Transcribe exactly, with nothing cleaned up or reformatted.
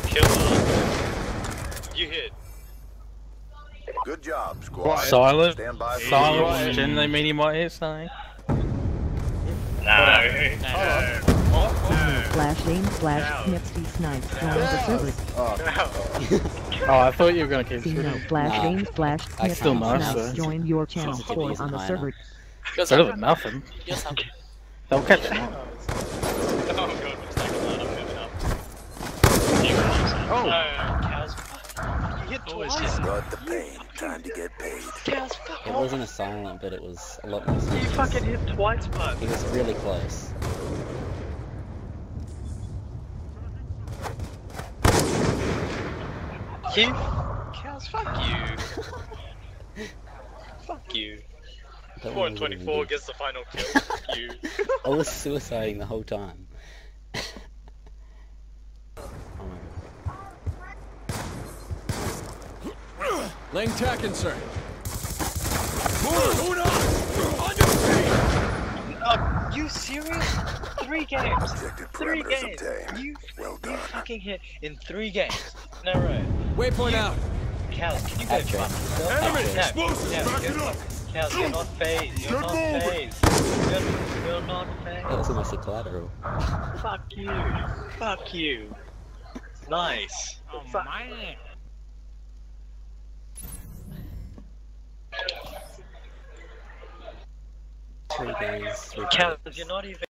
killer. You hit. Good job, squad. Silent. Stand by for Silent. Didn't they mean he might hit something? No. No. No. Slash aim slash nipsy snipe join the server. Oh. Oh, I thought you were gonna keep shooting. No slash Nah. aim slash I nipsy still must, snipe though. join your channel Sensitivity for on the isn't server. Better than nothing. They'll catch him. Oh god, looks like a lot of moving up. Oh. No, Cowz. You hit twice. Got the pain. Time to get paid. Cowz, fuck It off. wasn't a silent, but it was a lot more You serious. fucking hit twice, bud. He was really close. You? Cowz, fuck you. Fuck you. Don't four know and what he twenty-four did. gets the final kill. Fuck you. I was suiciding the whole time. Oh my god. Laying tack insert. Move on! On your feet! Are you serious? Three games. Objective Three parameters games. obtained. You, Well you done. fucking hit in three games. No right. Waypoint out. Cowz, can you go Actually. fuck yourself? Enemy Cowz, explosives, Cowz, back you're it not- up. Cowz, you're not phased. You're Get not moving. phased. You're, you're not That phased. was almost a collateral. Fuck you. Fuck you. Nice. Oh Fuck. man. Three games, three Cowz, kills. you're not even.